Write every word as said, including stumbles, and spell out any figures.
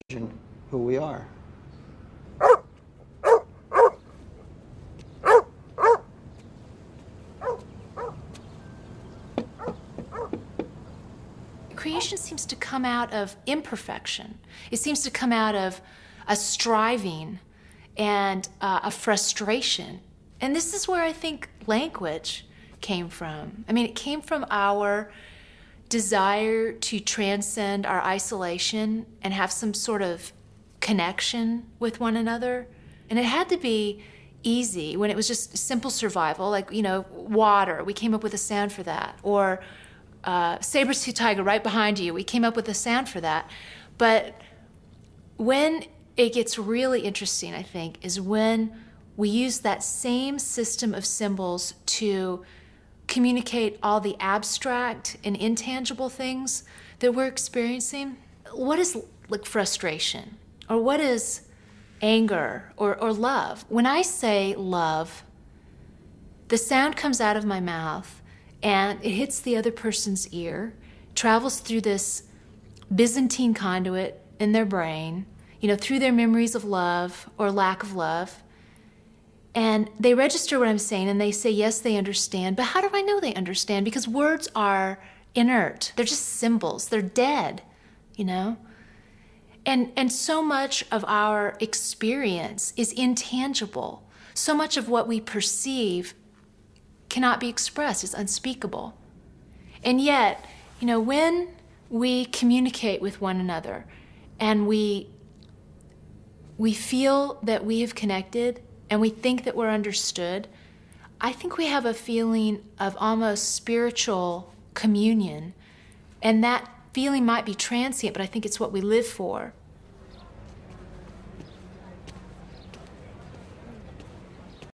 who we are. Creation seems to come out of imperfection. It seems to come out of a striving and uh, a frustration. And this is where I think language came from. I mean, it came from our desire to transcend our isolation and have some sort of connection with one another. And it had to be easy when it was just simple survival, like, you know, water. We came up with a sound for that. Or uh, saber-tooth tiger right behind you. We came up with a sound for that. But when it gets really interesting, I think, is when we use that same system of symbols to communicate all the abstract and intangible things that we're experiencing. What is like frustration? Or what is anger or, or love? When I say love, the sound comes out of my mouth and it hits the other person's ear, travels through this Byzantine conduit in their brain, you know, through their memories of love or lack of love. And they register what I'm saying and they say, yes, they understand. But how do I know they understand? Because words are inert. They're just symbols. They're dead, you know? And, and so much of our experience is intangible. So much of what we perceive cannot be expressed. It's unspeakable. And yet, you know, when we communicate with one another and we, we feel that we have connected and we think that we're understood, I think we have a feeling of almost spiritual communion. And that feeling might be transient, but I think it's what we live for.